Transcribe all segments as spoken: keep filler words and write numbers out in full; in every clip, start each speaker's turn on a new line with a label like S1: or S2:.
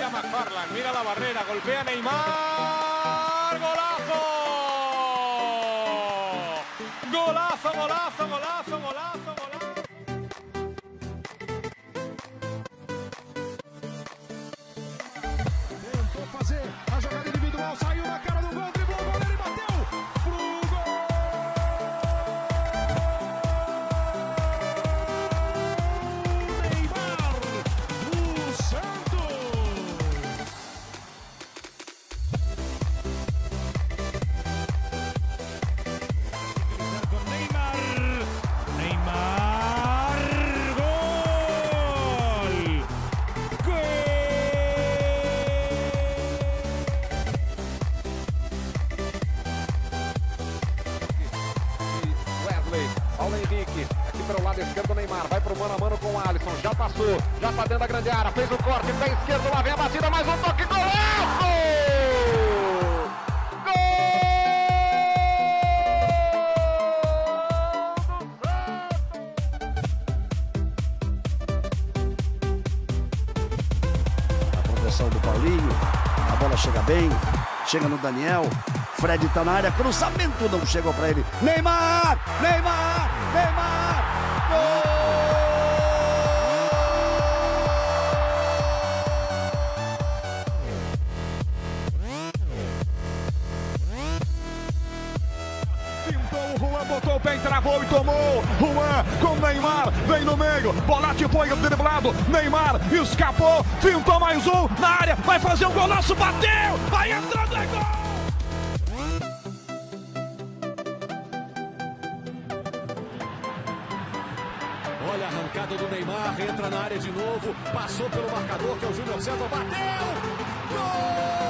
S1: Tira McFarland, mira la barrera, golpea Neymar. ¡Golazo! ¡Golazo, golazo, golazo, golazo, golazo!
S2: Tentou fazer a jogada individual, saiu na cara do gol, driblou o goleiro e bateu pro gol! Neymar, o Santos! Com Neymar, Neymar, gol! Gol!
S3: Wesley, Paulo Henrique, aqui pelo lado esquerdo do Neymar, vai pro mano a mano com o Alisson, já passou, já tá dentro da grande área, fez o corte, pé esquerdo, lá vem a batida, mais um toque, golaço!
S4: A proteção do Paulinho, a bola chega bem, chega no Daniel, Fred tá na área, cruzamento não chegou pra ele, Neymar, Neymar, Neymar, gol!
S2: Pintou o Juan, botou o pé, travou e tomou. Juan com Neymar, vem no meio. Bolatti foi driblado. Neymar escapou, pintou mais um na área. Vai fazer um golaço, bateu, vai entrando, é gol!
S5: Olha a arrancada do Neymar, entra na área de novo, passou pelo marcador que é o Júnior César, bateu! Gol!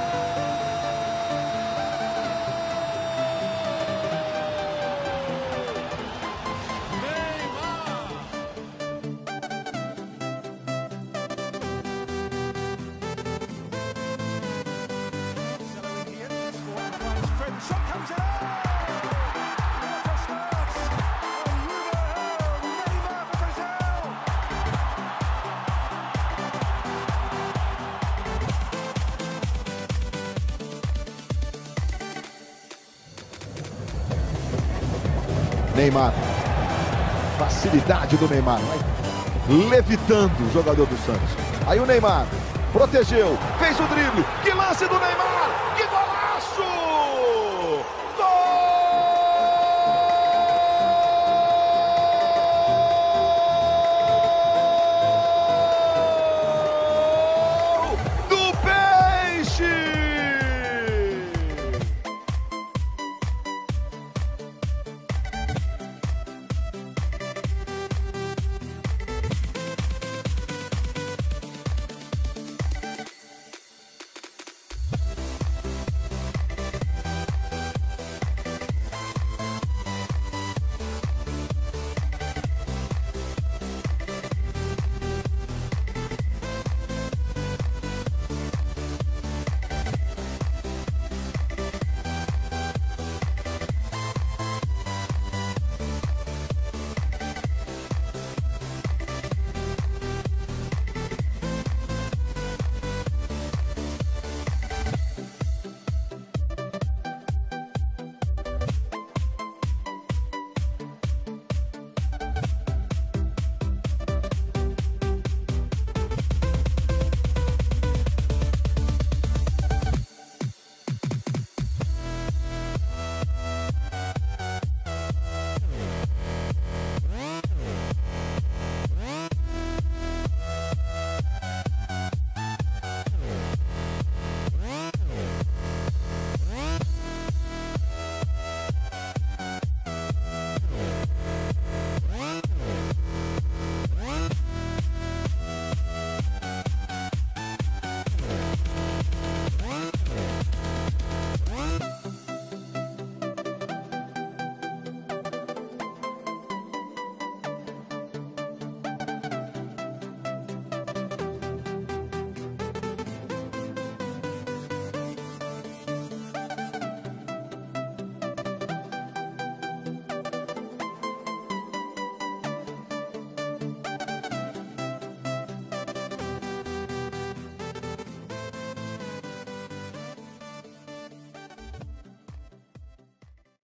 S6: Neymar, facilidade do Neymar, vai levitando o jogador do Santos. Aí o Neymar protegeu, fez o drible, que lance do Neymar!